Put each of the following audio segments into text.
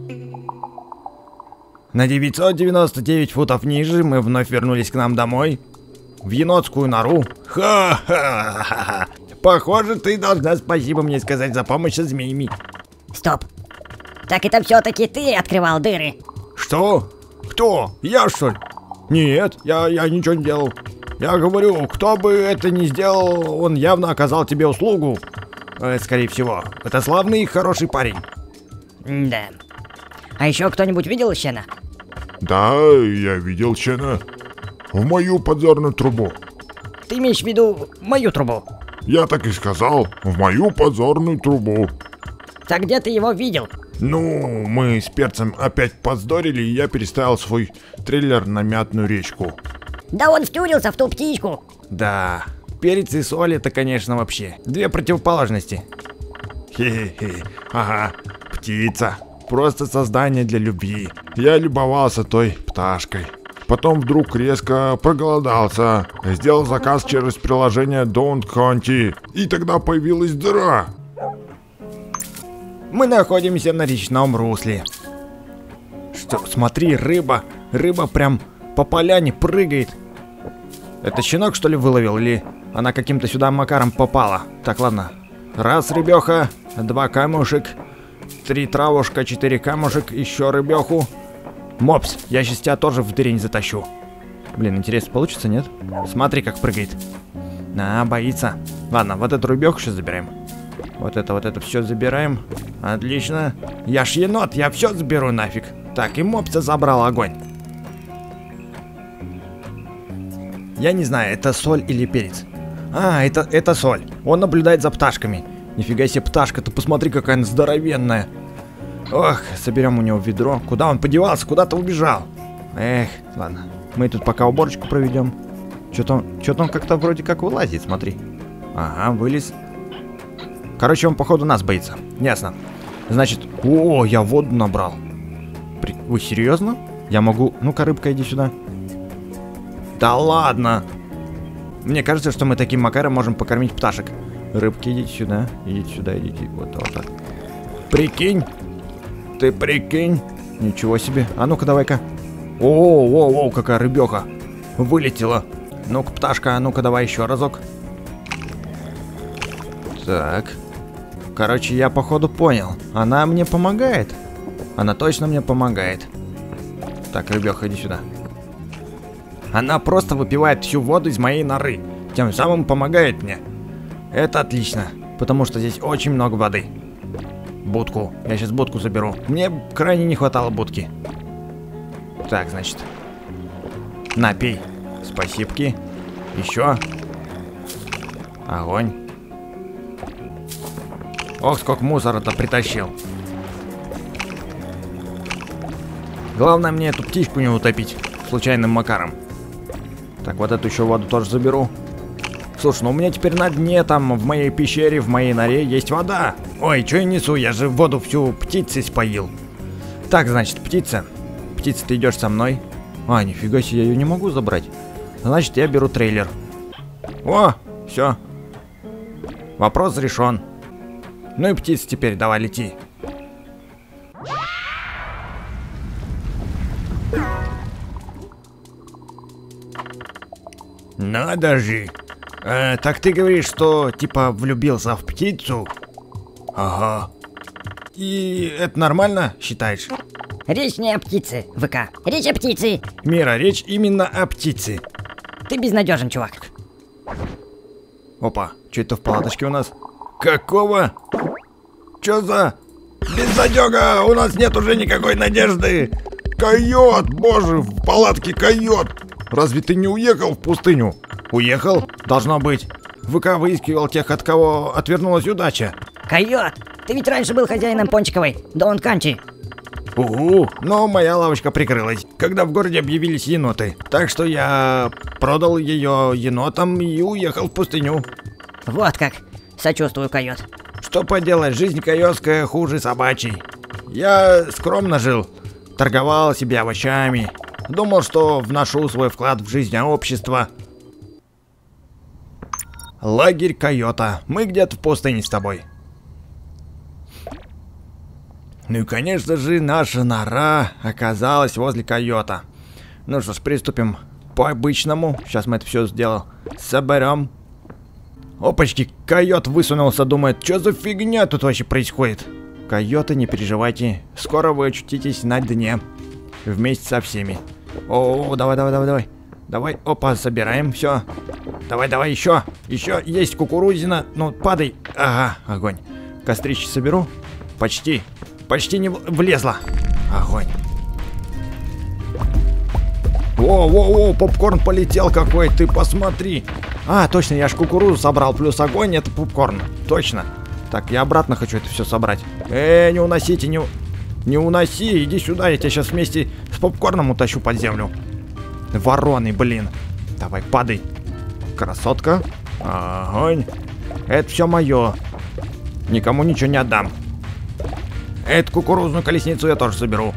На 999 футов ниже мы вновь вернулись к нам домой. В енотскую нору. Ха-ха-ха-ха. Похоже, ты должна спасибо мне сказать за помощь со змеями. Стоп. Так это все-таки ты открывал дыры? Что? Кто? Я что ли? Нет, я ничего не делал. Я говорю, кто бы это ни сделал, он явно оказал тебе услугу. Скорее всего. Это славный и хороший парень. Да. А еще кто-нибудь видел Щена? Да, я видел Щена. В мою подзорную трубу. Ты имеешь в виду мою трубу? Я так и сказал, в мою подзорную трубу. Так где ты его видел? Ну, мы с перцем опять подздорили, и я переставил свой трейлер на Мятную речку. Да он втюрился в ту птичку. Да, перец и соль это, конечно, вообще две противоположности. Хе-хе-хе, ага, птица. Просто создание для любви. Я любовался той пташкой. Потом вдруг резко проголодался. Сделал заказ через приложение Don't Conti. И тогда появилась дыра. Мы находимся на речном русле. Что, смотри, рыба. Рыба прям по поляне прыгает. Это щенок, что ли, выловил? Или она каким-то сюда макаром попала? Так, ладно. Раз рыбеха, два камушек, три травушка, 4 камушек, еще рыбеху. Мопс, я сейчас тебя тоже в дырень затащу. Блин, интересно, получится, нет? Смотри, как прыгает. Боится. Ладно, вот эту рыбеху сейчас забираем. Вот это все забираем. Отлично. Я ж енот, я все заберу нафиг. Так, и мопса забрал, огонь. Я не знаю, это соль или перец. Это соль. Он наблюдает за пташками. Нифига себе пташка, ты посмотри, какая она здоровенная. Ох, соберем у него ведро. Куда он подевался? Куда-то убежал. Эх, ладно. Мы тут пока уборочку проведем. Что-то он как-то вроде как вылазит, смотри. Ага, вылез. Короче, он походу нас боится. Ясно. Значит, я воду набрал. Вы серьезно? Я могу... Ну-ка, рыбка, иди сюда. Да ладно. Мне кажется, что мы таким макаром можем покормить пташек. Рыбки, идите сюда. Идите сюда, идите. Вот так. Прикинь. Ты прикинь. Ничего себе. А ну-ка, давай-ка. О, какая рыбеха. Вылетела. Ну-ка, пташка, а ну-ка, давай еще разок. Так. Короче, я походу понял. Она мне помогает. Она точно мне помогает. Так, рыбеха, иди сюда. Она просто выпивает всю воду из моей норы. Тем самым помогает мне. Это отлично. Потому что здесь очень много воды. Будку. Я сейчас будку заберу. Мне крайне не хватало будки. Так, значит. Напей. Спасибки. Еще. Огонь. Ох, сколько мусора-то притащил. Главное мне эту птичку не утопить случайным макаром. Так, вот эту еще воду тоже заберу. Слушай, ну у меня теперь на дне, там, в моей пещере, в моей норе есть вода. Ой, что я несу? Я же воду всю птицей споил. Так, значит, птица. Птица, ты идешь со мной. Нифига себе, я ее не могу забрать. Значит, я беру трейлер. О, все. Вопрос решен. Ну и птица теперь, давай, лети. Надо же. Так ты говоришь, что типа влюбился в птицу? Ага. И это нормально, считаешь? Речь не о птице, ВК. Речь о птице. Мира, речь именно о птице. Ты безнадежен, чувак. Опа, что это в палаточке у нас? Какого? Чё за... Безнадёга! У нас нет уже никакой надежды! Койот! Боже, в палатке койот! Разве ты не уехал в пустыню? Уехал? Должно быть. ВК выискивал тех, от кого отвернулась удача. Койот! Ты ведь раньше был хозяином Пончиковой, Don't Conti. Но моя лавочка прикрылась, когда в городе объявились еноты. Так что я продал ее енотам и уехал в пустыню. Вот как. Сочувствую, койот. Что поделать, жизнь койотская хуже собачьей. Я скромно жил, торговал себе овощами, думал, что вношу свой вклад в жизнь общества. Лагерь койота. Мы где-то в пустыне с тобой. Ну и, конечно же, наша нора оказалась возле койота. Ну что ж, приступим по-обычному. Сейчас мы это все сделаем. Соберем. Опачки, койот высунулся, думает, что за фигня тут вообще происходит. Койоты, не переживайте, скоро вы очутитесь на дне. Вместе со всеми. О, давай. Давай, опа, собираем, все. Давай, еще есть кукурузина. Ну, падай. Ага, огонь. Кострище соберу. Почти не влезла. Огонь. О, попкорн полетел какой, ты посмотри. А, точно, я ж кукурузу собрал, плюс огонь, это попкорн. Точно. Так, я обратно хочу это все собрать. Не уносите, не уноси, иди сюда, я тебя сейчас вместе с попкорном утащу под землю. Вороны, блин. Давай, падай. Красотка. Огонь. Это все мое. Никому ничего не отдам. Эту кукурузную колесницу я тоже заберу.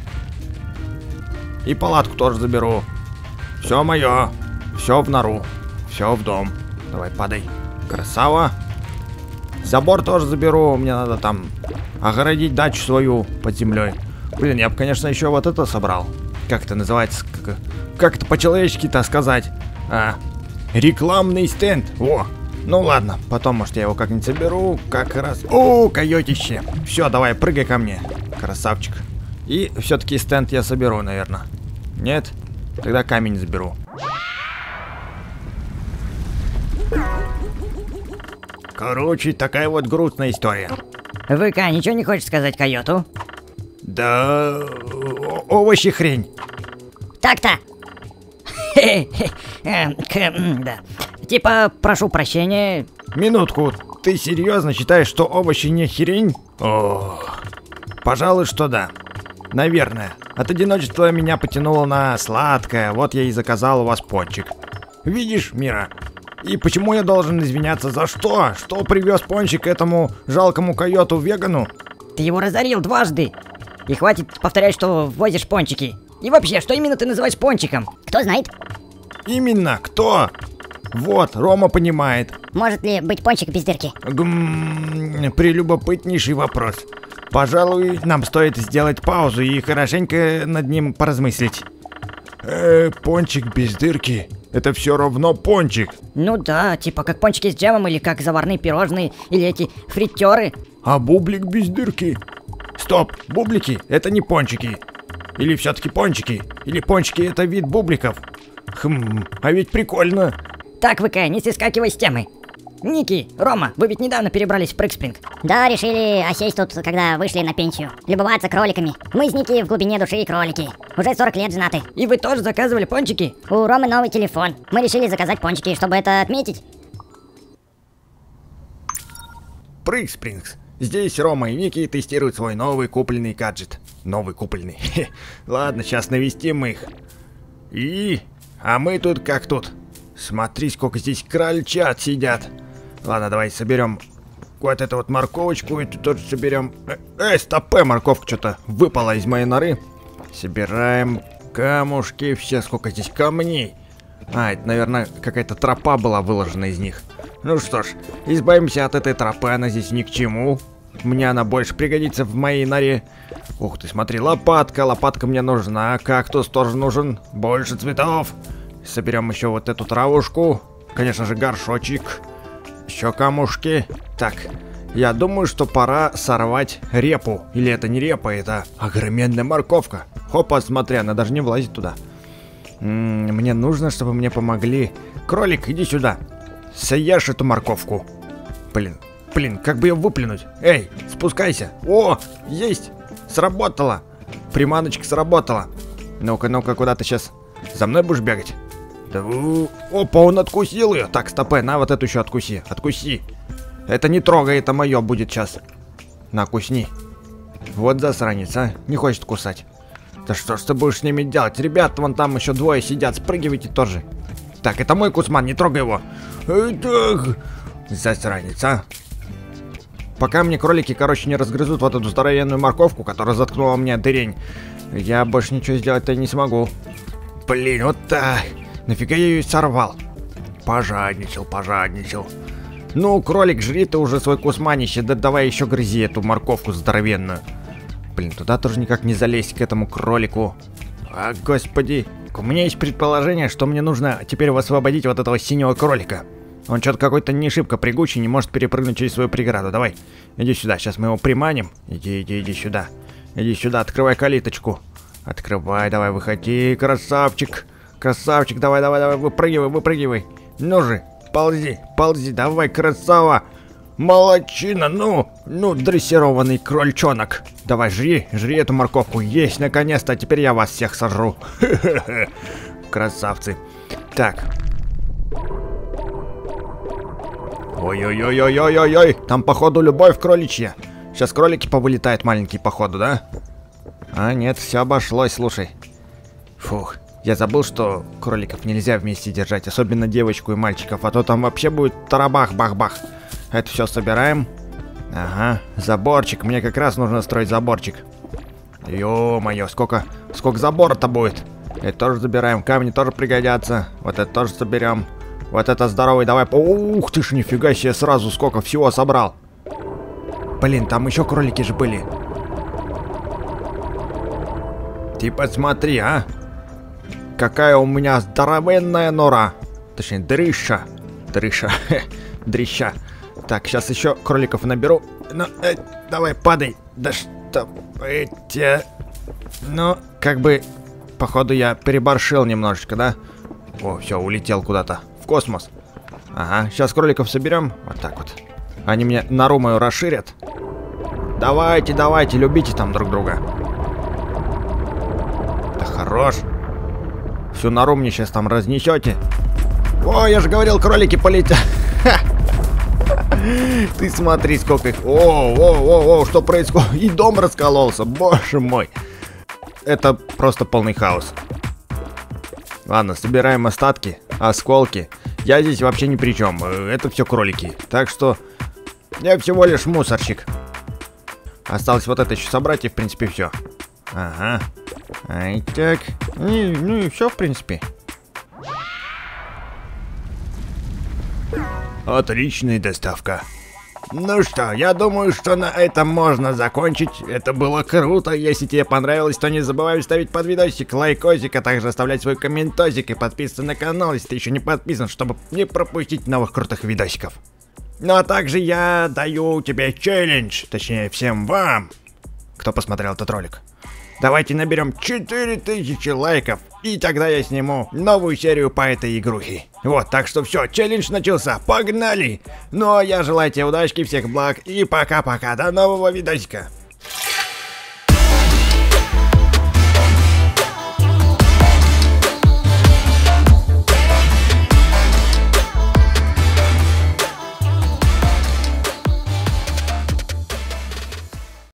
И палатку тоже заберу. Все мое. Все в нору. Все в дом. Давай, падай. Красава. Забор тоже заберу. Мне надо там огородить дачу свою под землей. Блин, я бы, конечно, еще вот это собрал. Как это называется? Как это по-человечески-то сказать? Рекламный стенд. О, ну ладно, потом, может, я его как-нибудь соберу. Как раз. О, койотище. Все, давай, прыгай ко мне. Красавчик. И все-таки стенд я соберу, наверное. Нет? Тогда камень заберу. Короче, такая вот грустная история. ВК, ничего не хочешь сказать койоту? Да... овощи хрень. Так-то. Да. Типа, прошу прощения. Минутку, ты серьезно считаешь, что овощи не хрень? О, пожалуй, что да. Наверное. От одиночества меня потянуло на сладкое, вот я и заказал у вас пончик. Видишь, Мира? И почему я должен извиняться? За что? Что привез пончик этому жалкому койоту-вегану? Ты его разорил дважды. И хватит повторять, что возишь пончики. И вообще, что именно ты называешь пончиком? Кто знает? Именно, кто? Вот, Рома понимает. Может ли быть пончик без дырки? Прелюбопытнейший вопрос. Пожалуй, нам стоит сделать паузу и хорошенько над ним поразмыслить. Пончик без дырки? Это все равно пончик. Ну да, типа как пончики с джемом, или как заварные пирожные, или эти фритеры. А бублик без дырки? Стоп, бублики это не пончики. Или все-таки пончики? Или пончики это вид бубликов? А ведь прикольно. Так, ВК, не соскакивай с темы. Ники, Рома, вы ведь недавно перебрались в Прыгспринг. Да, решили осесть тут, когда вышли на пенсию. Любоваться кроликами. Мы с Ники в глубине души и кролики. Уже 40 лет женаты. И вы тоже заказывали пончики? У Ромы новый телефон. Мы решили заказать пончики, чтобы это отметить. Прыгспрингс. Здесь Рома и Ники тестируют свой новый купленный гаджет. Новый купленный. Ладно, сейчас навестим их. А мы тут как тут? Смотри, сколько здесь крольчат сидят. Ладно, давай соберем вот эту вот морковочку, эту тоже соберем. Стопэ, морковка что-то выпала из моей норы. Собираем камушки, все, сколько здесь камней. Это, наверное, какая-то тропа была выложена из них. Ну что ж, избавимся от этой тропы, она здесь ни к чему. Мне она больше пригодится в моей норе. Ух ты, смотри, лопатка мне нужна, кактус тоже нужен, больше цветов. Соберем еще вот эту травушку, конечно же горшочек, еще камушки. Так, я думаю, что пора сорвать репу. Или это не репа, это огроменная морковка. Хопа, смотри, она даже не влазит туда. Мне нужно, чтобы мне помогли. Кролик, иди сюда. Съешь эту морковку. Блин, как бы ее выплюнуть? Эй, спускайся. О, есть, сработало. Приманочка сработала. Ну-ка, куда ты сейчас? За мной будешь бегать? Да, опа, он откусил ее. Так, стопэ, на вот эту еще откуси. Откуси. Это не трогай, это мое будет сейчас. На, кусни. Вот засранец, а. Не хочет кусать. Да что ж ты будешь с ними делать? Ребята, вон там еще двое сидят, спрыгивайте тоже. Так, это мой кусман, не трогай его. Так, засранец, а. Пока мне кролики, короче, не разгрызут вот эту здоровенную морковку, которая заткнула мне дырень, я больше ничего сделать-то не смогу. Блин, вот так. Нафига я ее сорвал? Пожадничал. Ну, кролик, жри ты уже свой кусманище, да давай еще грызи эту морковку здоровенную. Блин, туда тоже никак не залезть, к этому кролику. А, господи. У меня есть предположение, что мне нужно теперь освободить вот этого синего кролика. Он что-то какой-то не шибко прыгучий, не может перепрыгнуть через свою преграду. Давай, иди сюда, сейчас мы его приманим. Иди сюда. Иди сюда, открывай калиточку. Открывай, давай, выходи, красавчик. Красавчик, давай, выпрыгивай. Ну же, ползи, давай, красава. Молодчина, ну, дрессированный крольчонок. Давай, жри эту морковку. Есть, наконец-то, теперь я вас всех сожру. Красавцы. Так. Ой-ой-ой-ой-ой-ой-ой. Там, походу, любовь кроличья. Сейчас кролики повылетают маленькие, походу, да? А, нет, все обошлось, слушай. Фух, я забыл, что кроликов нельзя вместе держать, особенно девочку и мальчиков, а то там вообще будет тарабах-бах-бах. Это все собираем. Ага, заборчик, мне как раз нужно строить заборчик. Ё-моё, сколько забора-то будет. Это тоже забираем, камни тоже пригодятся. Вот это тоже соберем. Вот это здоровый, давай. Ух ты ж, нифига себе, сразу сколько всего собрал. Блин, там еще кролики же были. Ты посмотри, а. Какая у меня здоровенная нора. Точнее, дрыща. Дрища. Так, сейчас еще кроликов наберу. Ну, давай, падай. Да что эти... Ну, как бы, походу, я переборщил немножечко, да? О, все, улетел куда-то. В космос. Ага, сейчас кроликов соберем. Вот так вот. Они мне нору мою расширят. Давайте, любите там друг друга. Да хорош. Всю нору мне сейчас там разнесете. О, я же говорил, кролики полетят. Ты смотри, сколько их. О, что происходит? И дом раскололся, боже мой. Это просто полный хаос. Ладно, собираем остатки, осколки. Я здесь вообще ни при чем. Это все кролики. Так что я всего лишь мусорщик. Осталось вот это еще собрать, и в принципе все. Ага. Ай, так. Ну и все, в принципе. Отличная доставка. Ну что, я думаю, что на этом можно закончить. Это было круто. Если тебе понравилось, то не забывай ставить под видосик лайкосик, а также оставлять свой комментосик и подписываться на канал, если ты еще не подписан, чтобы не пропустить новых крутых видосиков. Ну а также я даю тебе челлендж, точнее всем вам, кто посмотрел этот ролик. Давайте наберем 4000 лайков, и тогда я сниму новую серию по этой игрухе. Вот, так что все, челлендж начался, погнали! Ну а я желаю тебе удачи, всех благ и пока-пока, до нового видосика.